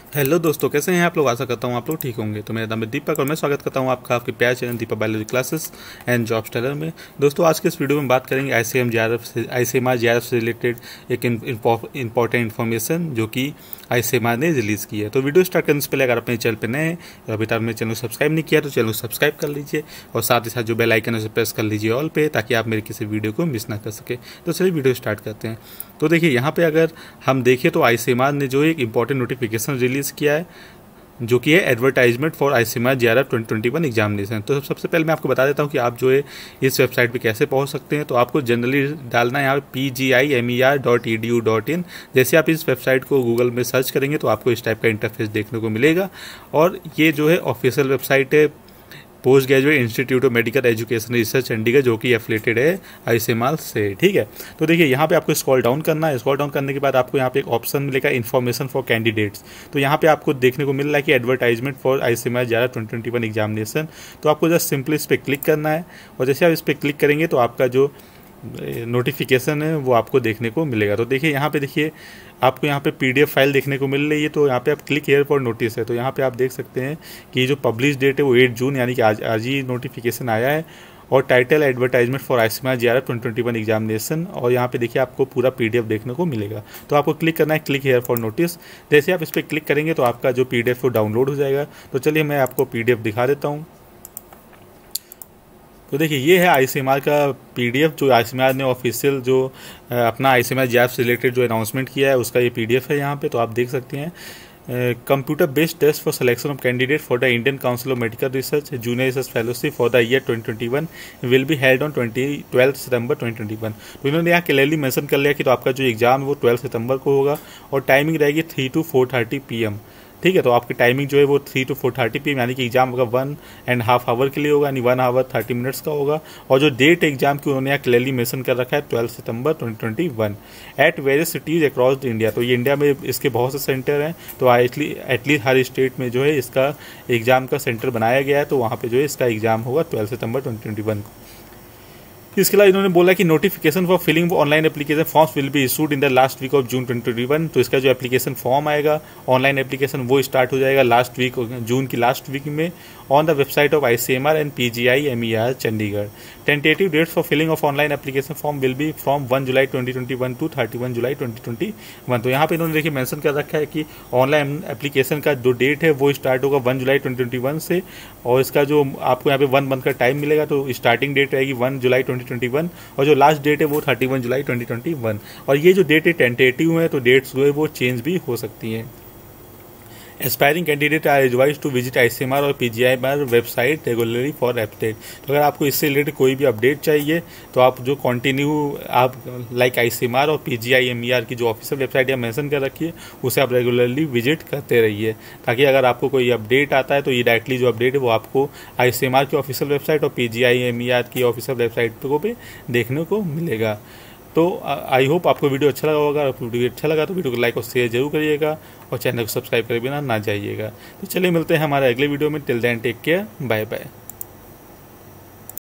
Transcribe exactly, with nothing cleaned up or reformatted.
Hello दोस्तों, कैसे हैं आप लोग। आशा करता हूँ आप लोग ठीक होंगे। तो मेरा नाम है दीपक और मैं स्वागत करता हूँ आपका आपके प्यार channel Deepak biology classes and job stellar में। दोस्तों, आज के इस वीडियो में बात करेंगे I C M J R F से I C M R J R F से रिलेटेड एक इंपॉर्टेंट इन्फॉर्मेशन जो कि आई सी एम आर ने रिलीज़ की है। तो वीडियो स्टार्ट करने से पहले अगर अपने चैनल पर नए हैं और अभी तक अपने चैनल को सब्सक्राइब नहीं किया तो चैनल को सब्सक्राइब कर लीजिए और साथ ही साथ जो बेल आइकन है उसे प्रेस कर लीजिए ऑल पे, ताकि आप मेरे किसी वीडियो को मिस ना कर सके। तो चलिए वीडियो स्टार्ट करते हैं। तो देखिए, यहाँ पे अगर हम देखें तो आई सी एम आर ने जो एक इंपॉर्टेंट नोटिफिकेशन रिलीज़ किया है जो कि है advertisement for I C M R J R F twenty twenty one examination. तो सबसे पहले मैं आपको बता देता हूँ कि आप जो है इस वेबसाइट पे कैसे पहुँच सकते हैं। तो आपको जनरली डालना है यहाँ पे P G I M E R dot E D U dot in. जैसे आप इस वेबसाइट को गूगल में सर्च करेंगे तो आपको इस टाइप का इंटरफेस देखने को मिलेगा और ये जो है ऑफिशियल वेबसाइट है post graduate institute of medical education research Chandigarh, जो कि एफिलेटेड है आई सी एम आर से। ठीक है, तो देखिए यहाँ पे आपको स्क्रॉल डाउन करना है। स्क्रॉल डाउन करने के बाद आपको यहाँ पे एक ऑप्शन मिलेगा इन्फॉर्मेशन फॉर कैंडिडेट्स। तो यहाँ पे आपको देखने को मिल रहा है कि advertisement for I C M R J R F twenty twenty one examination. तो आपको जस्ट सिंपली इस पर क्लिक करना है और जैसे आप इस पर क्लिक करेंगे तो आपका जो नोटिफिकेशन है वो आपको देखने को मिलेगा। तो देखिए यहाँ पे देखिए आपको यहाँ पे पीडीएफ फाइल देखने को मिल रही है। तो यहाँ पे आप क्लिक हेयर फॉर नोटिस है। तो यहाँ पे आप देख सकते हैं कि जो पब्लिश डेट है वो एट जून यानी कि आज आज ही नोटिफिकेशन आया है और title advertisement for I C M R J R F twenty twenty one examination. और यहाँ पे देखिए आपको पूरा पीडीएफ देखने को मिलेगा। तो आपको क्लिक करना है क्लिक हेयर फॉर नोटिस। जैसे आप इस पर क्लिक करेंगे तो आपका जो पीडीएफ वो डाउनलोड हो जाएगा। तो चलिए मैं आपको पीडीएफ दिखा देता हूँ। तो देखिए ये है आई सी एम आर का पीडीएफ, जो आई सी एम आर ने ऑफिशियल जो अपना I C M R J R F से रिलेटेड जो अनाउंसमेंट किया है उसका ये पीडीएफ है यहाँ पे। तो आप देख सकते हैं computer based test for selection of candidate for the Indian council of medical research junior research fellowship for the year twenty twenty one will be held on twelfth September twenty twenty one. तो इन्होंने यहाँ clearly mention कर लिया कि तो आपका जो exam है वो ट्वेल्थ सितंबर को होगा और टाइमिंग रहेगी three to four thirty P M. ठीक है, तो आपकी टाइमिंग जो है वो three to four thirty P M यानी कि एग्जाम होगा वन एंड हाफ आवर के लिए होगा, यानी वन आवर थर्टी मिनट्स का होगा। और जो डेट एग्जाम की उन्होंने यहाँ क्लियरली मेंशन कर रखा है twelfth September twenty twenty one at various cities across the India. तो ये इंडिया में इसके बहुत से सेंटर हैं। तो एटलीस्ट हर स्टेट में जो है इसका एग्जाम का सेंटर बनाया गया है। तो वहाँ पर जो है इसका एग्जाम होगा ट्वेल्थ सितंबर ट्वेंटी ट्वेंटी वन को। इसके अलावा इन्होंने बोला कि notification for filling online application forms will be issued in the last week of June twenty twenty one. तो इसका जो एप्लीकेशन फॉर्म आएगा ऑनलाइन एप्लीकेशन वो स्टार्ट हो जाएगा लास्ट वीक जून की लास्ट वीक में on the website of I C M R and P G I M E R Chandigarh. Tentative dates for filling of online application form will be from one July twenty twenty one to thirty one July twenty twenty one. तो यहाँ पे इन्होंने देखिए mention कर रखा है कि online application का जो डेट है वो स्टार्ट होगा one July twenty twenty one से और इसका जो आपको यहाँ पे वन मंथ का टाइम मिलेगा। तो स्टार्टिंग डेट रहेगी one July twenty twenty one और जो लास्ट डेट है वो thirty one July twenty twenty one. और ये जो डेट है टेंटेटिव है, तो डेट्स जो है वो चेंज भी हो सकती हैं। Aspiring candidate are advise to visit I C M R और P G I M R website regularly for update. तो अगर आपको इससे रिलेटेड कोई भी अपडेट चाहिए तो आप जो कंटिन्यू आप like I C M R और P G I M E R की जो ऑफिशियल वेबसाइट यहाँ मेंशन कर रखी है उसे आप रेगुलरली विजिट करते रहिए, ताकि अगर आपको कोई अपडेट आता है तो ये डायरेक्टली जो अपडेट है वो आपको आई सी एम आर की ऑफिशियल वेबसाइट और P G I M E R की ऑफिशियल वेबसाइट को पे देखने को मिलेगा। तो आई होप आपको वीडियो अच्छा लगा होगा। अगर वीडियो अच्छा लगा तो वीडियो को लाइक और शेयर जरूर करिएगा और चैनल को सब्सक्राइब करे बिना ना जाइएगा। तो चलिए मिलते हैं हमारे अगले वीडियो में। Till then take care, bye bye.